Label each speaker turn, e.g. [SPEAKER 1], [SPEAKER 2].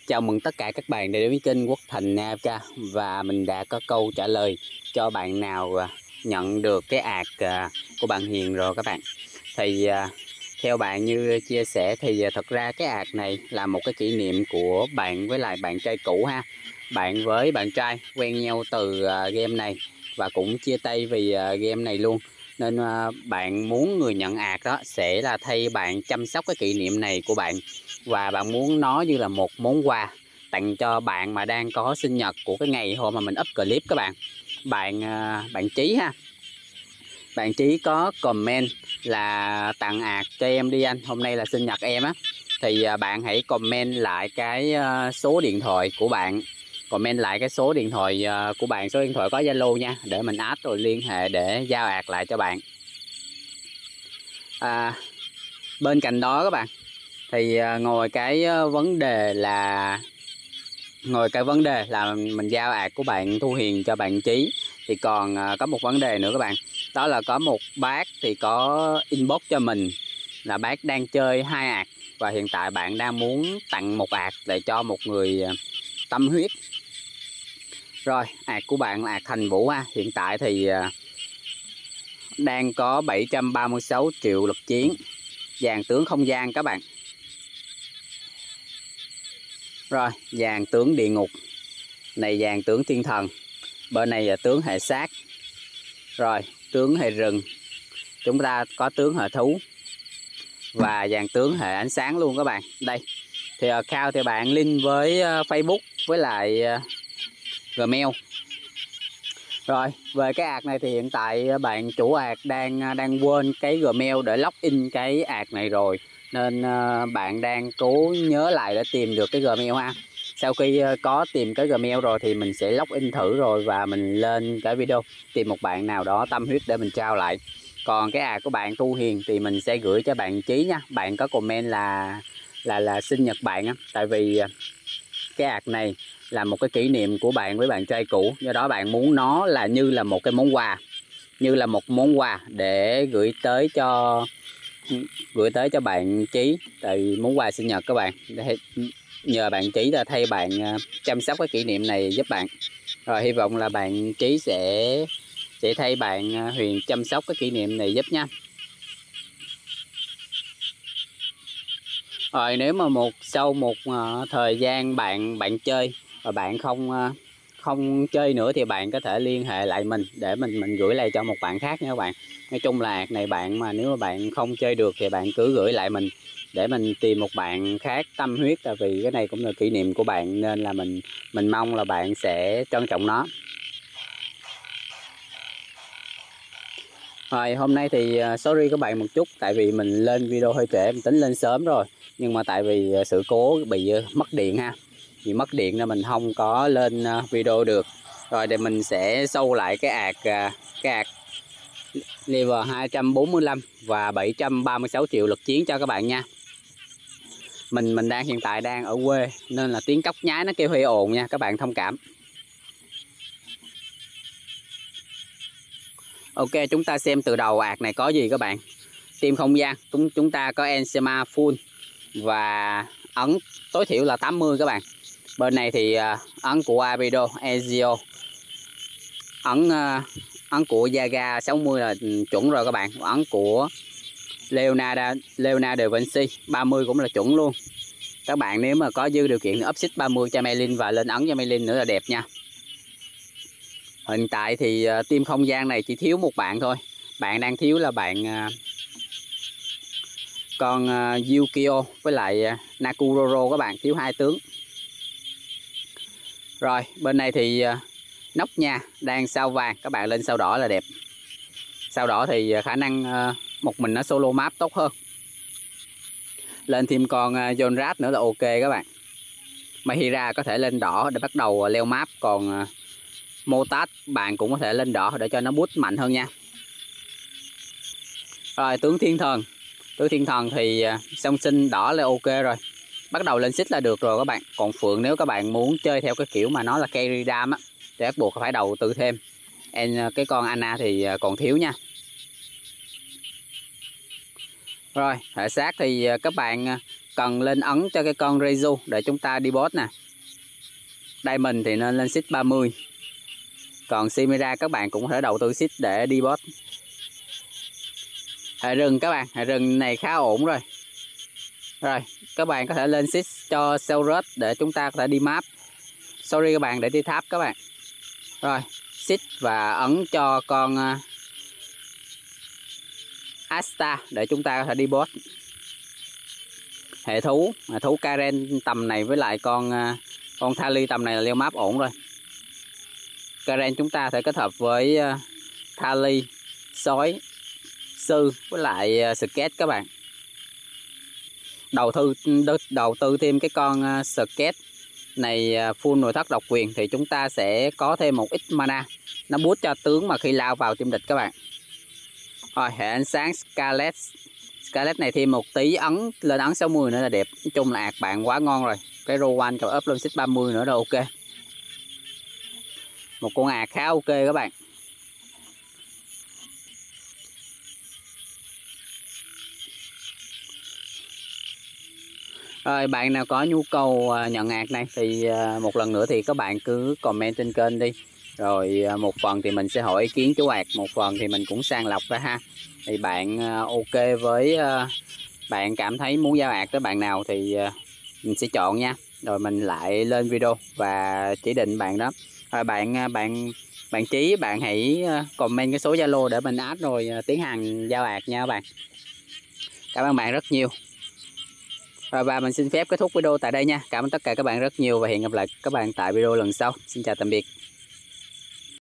[SPEAKER 1] Chào mừng tất cả các bạn đã đến với kênh Quốc Thành AFK. Và mình đã có câu trả lời cho bạn nào nhận được cái ạc của bạn Hiền rồi các bạn. Thì theo bạn như chia sẻ thì thật ra cái ạc này là một cái kỷ niệm của bạn với lại bạn trai cũ ha. Bạn với bạn trai quen nhau từ game này và cũng chia tay vì game này luôn. Nên bạn muốn người nhận ạc đó sẽ là thay bạn chăm sóc cái kỷ niệm này của bạn. Và bạn muốn nó như là một món quà tặng cho bạn mà đang có sinh nhật của cái ngày hôm mà mình up clip các bạn. Bạn Trí ha. Bạn Trí có comment là tặng ạc cho em đi anh, hôm nay là sinh nhật em á. Thì bạn hãy comment lại cái số điện thoại của bạn. Comment lại cái số điện thoại của bạn, số điện thoại có Zalo nha, để mình add rồi liên hệ để giao ạc lại cho bạn. Bên cạnh đó các bạn, thì ngồi cái vấn đề là mình giao ạc của bạn Thu Hiền cho bạn Trí, thì còn có một vấn đề nữa các bạn. Đó là có một bác thì có inbox cho mình là bác đang chơi 2 ạc và hiện tại bạn đang muốn tặng một ạc để cho một người tâm huyết. Rồi, ạc của bạn là ạc Thành Vũ ha. Hiện tại thì đang có 736 triệu lực chiến, dàn tướng không gian các bạn. Rồi, dàn tướng địa ngục. Này dàn tướng thiên thần. Bên này là tướng hệ sát. Rồi, tướng hệ rừng. Chúng ta có tướng hệ thú. Và dàn tướng hệ ánh sáng luôn các bạn. Đây. Thì account thì bạn link với Facebook với lại Gmail. Rồi, về cái ạc này thì hiện tại bạn chủ ạc đang quên cái Gmail để login cái ạc này rồi. Nên bạn đang cố nhớ lại để tìm được cái Gmail ha. Sau khi có tìm cái Gmail rồi thì mình sẽ login thử rồi và mình lên cái video tìm một bạn nào đó tâm huyết để mình trao lại. Còn cái ạc của bạn Thu Hiền thì mình sẽ gửi cho bạn Trí nha. Bạn có comment là sinh nhật bạn á. Tại vì cái ạc này là một cái kỷ niệm của bạn với bạn trai cũ, do đó bạn muốn nó là như là một cái món quà, để gửi tới cho bạn Trí. Tại món quà sinh nhật các bạn, để nhờ bạn Trí là thay bạn chăm sóc cái kỷ niệm này giúp bạn. Rồi hy vọng là bạn Trí sẽ thay bạn Huyền chăm sóc cái kỷ niệm này giúp nha. Rồi nếu mà sau một thời gian bạn chơi và bạn không chơi nữa thì bạn có thể liên hệ lại mình để mình gửi lại cho một bạn khác nha các bạn. Nói chung là ạc này nếu mà bạn không chơi được thì bạn cứ gửi lại mình để mình tìm một bạn khác tâm huyết, tại vì cái này cũng là kỷ niệm của bạn nên là mình mong là bạn sẽ trân trọng nó. Rồi hôm nay thì sorry các bạn một chút, tại vì mình lên video hơi trễ, mình tính lên sớm rồi, nhưng mà tại vì sự cố bị mất điện ha, vì mất điện nên mình không có lên video được. Rồi để mình sẽ show lại cái ạc level 245 và 736 triệu lực chiến cho các bạn nha. Mình hiện tại đang ở quê nên là tiếng cóc nhái nó kêu hơi ồn nha, các bạn thông cảm. Ok, chúng ta xem từ đầu ạc này có gì các bạn. Team không gian, chúng ta có Enzema full và ấn tối thiểu là 80 các bạn. Bên này thì ấn của Abido, Ezio, ấn của Yaga 60 là chuẩn rồi các bạn. Ấn của Leonardo da Vinci 30 cũng là chuẩn luôn. Các bạn nếu mà có dư điều kiện up xích 30 cho Melin và lên ấn cho Melin nữa là đẹp nha. Hiện tại thì team không gian này chỉ thiếu một bạn thôi. Bạn đang thiếu là bạn con Yukio với lại Nakuroro các bạn, thiếu 2 tướng. Rồi bên này thì nóc nha đang sao vàng, các bạn lên sao đỏ là đẹp. Sao đỏ thì khả năng một mình nó solo map tốt hơn. Lên thêm con Jonrat nữa là ok các bạn. Mahira có thể lên đỏ để bắt đầu leo map, còn Motat bạn cũng có thể lên đỏ để cho nó boost mạnh hơn nha. Rồi tướng thiên thần thì song sinh đỏ là ok rồi, bắt đầu lên xích là được rồi các bạn. Còn phượng nếu các bạn muốn chơi theo cái kiểu mà nó là carry dam á thì bắt buộc phải đầu tư thêm. Cái con Anna thì còn thiếu nha. Rồi hệ sát thì các bạn cần lên ấn cho cái con Reju để chúng ta đi boss nè. Diamond thì nên lên seed 30. Còn Chimera các bạn cũng có thể đầu tư seed để đi boss. Hệ rừng các bạn, hệ rừng này khá ổn rồi. Rồi, các bạn có thể lên seed cho Celrus để chúng ta có thể đi map. Sorry các bạn, để đi tháp các bạn. Rồi, seed và ấn cho con Asta để chúng ta có thể đi boss. Hệ thú Karen tầm này với lại con Thali tầm này là leo map ổn rồi. Karen chúng ta sẽ kết hợp với Thali, sói, sư với lại skate các bạn. Đầu tư thêm cái con skate này full nội thất độc quyền thì chúng ta sẽ có thêm một ít mana, nó boost cho tướng mà khi lao vào team địch các bạn. Rồi, hệ ánh sáng Scarlet này thêm một tí ấn lên ấn 60 nữa là đẹp. Nói chung là ạc bạn quá ngon rồi. Cái Rowan còn up lên xích 30 nữa là ok. Một con ạc khá ok các bạn. Rồi, bạn nào có nhu cầu nhận ạc này thì một lần nữa thì các bạn cứ comment trên kênh đi. Rồi một phần thì mình sẽ hỏi ý kiến chú ạc, một phần thì mình cũng sàng lọc ra ha. Thì bạn ok với bạn cảm thấy muốn giao ạc tới bạn nào thì mình sẽ chọn nha. Rồi mình lại lên video và chỉ định bạn đó. Rồi bạn Trí, bạn hãy comment cái số Zalo để mình add rồi tiến hành giao ạc nha các bạn. Cảm ơn bạn rất nhiều. Rồi và mình xin phép kết thúc video tại đây nha. Cảm ơn tất cả các bạn rất nhiều và hẹn gặp lại các bạn tại video lần sau. Xin chào tạm biệt.